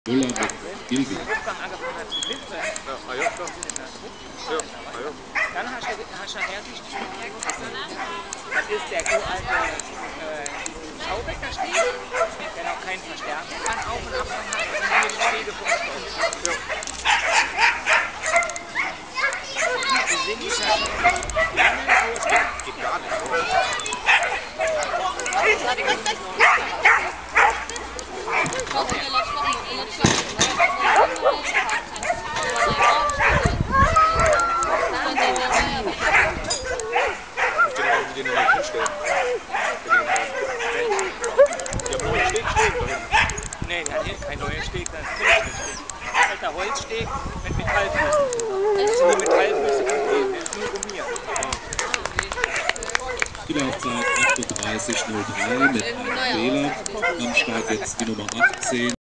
Müller mit Gilby. Dann hast du nachher die Stimme. Das ist der alte Schauweckersteg, der noch keinen Verstärker kann, auf und ab hat. Und hier die Stege vom Strom. Die sind nicht geht gar nicht. Den noch nicht hinstellen. Die haben neuen Steg stehen drin. Nee, der hat hier keinen neuen Steg, das ist ein Steg. Ein alter Holzsteg mit Metallfüßen. Die Metallfüße gehen, der ist nur gummiert. Die Laufzeit 38:03 mit einem Fehler. Am Start jetzt die Nummer 18.